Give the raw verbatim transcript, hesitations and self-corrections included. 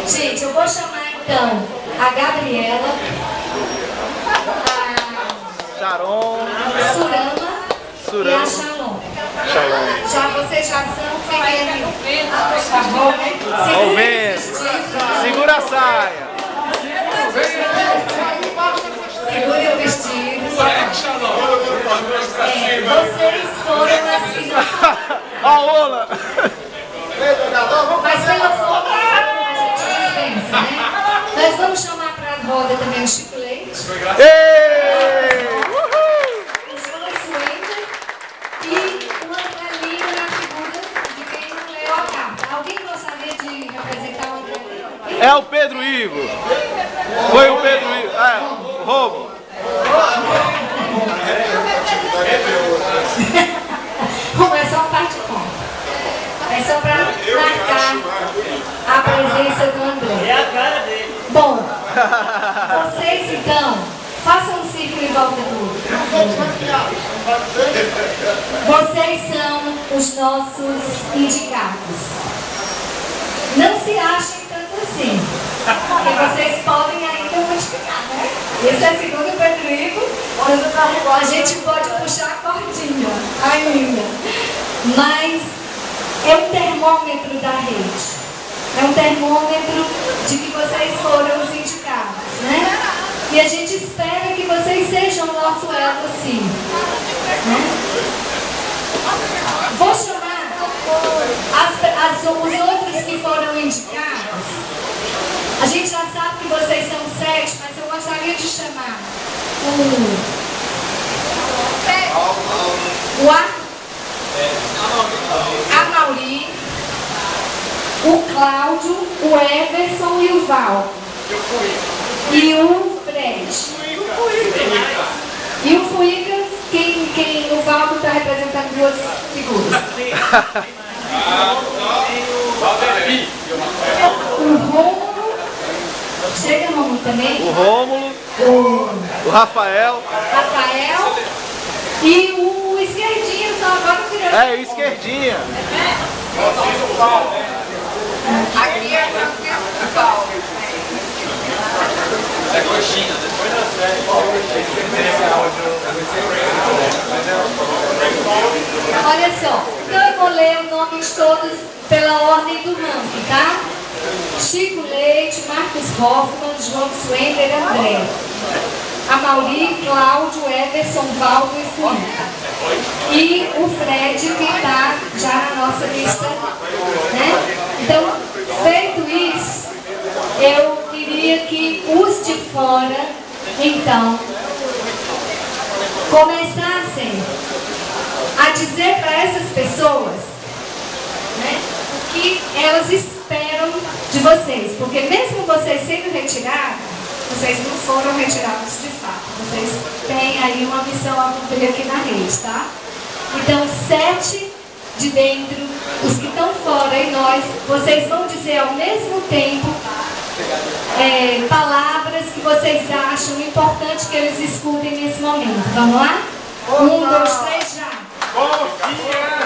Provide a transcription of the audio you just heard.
Gente, eu vou chamar então a Gabriela, a Sharon, Surama, Surama. e a Shalom. Shalom. Já vocês já são, fiquem ali. Por favor, né? Vamos ver. Segura a saia. Segure o vestido. É, vocês foram assim. Ó, a Ola. Mas pela foto a gente dispensa, né? Nós vamos chamar para a roda também o Chico Leite, Ei! o João Suenda e o André Lima na figura de quem não leu a carta. Alguém gostaria de representar o André Lima? É o Pedro Ivo. Foi o Pedro Ivo. É, o Roubo. Bom, é só parte conta. É só para marcar a presença do André. É a cara dele. Bom, vocês então, façam um círculo em volta do. Vocês são os nossos indicados. Não se achem tanto assim, porque vocês podem ainda modificar, né? Esse é segundo o Pedro Ivo, a gente pode puxar a cordinha ainda. Mas é um termômetro da rede. É um termômetro de que vocês foram os indicados, né? E a gente espera que vocês sejam o nosso elo, sim. Né? Vou chamar as, as, os outros que foram indicados. A gente já sabe que vocês são sete, mas eu gostaria de chamar o... O A... A Mauri, o Cláudio, o Everson e o Val. E o Fred. E o Fuica, quem, quem o Val está representando duas figuras. O Rômulo, chega Rômulo também. O Rômulo. O O Rafael. Rafael. E o Esquerdinho, só agora virou. É, o Esquerdinha. Aqui é Francisco Paulo. É coxinha, depois da série. Olha só, então eu vou ler os nomes todos pela ordem do ranking, tá? Chico Leite, Marcos Hoffman, João Suender e André. A Mauri, Cláudio, Everson, Valdo e Fuica. E o Fred, que está já na nossa lista, né? Então, feito isso, eu queria que os de fora, então, começassem a dizer para essas pessoas, né, o que elas esperam de vocês. Porque mesmo vocês sendo retirados, vocês não foram retirados de fato. Vocês têm aí uma missão a cumprir aqui na rede, tá? Então, sete de dentro, os que estão fora e nós, vocês vão dizer ao mesmo tempo é, palavras que vocês acham importante que eles escutem nesse momento. Vamos lá? Um, dois, três, já! Confia!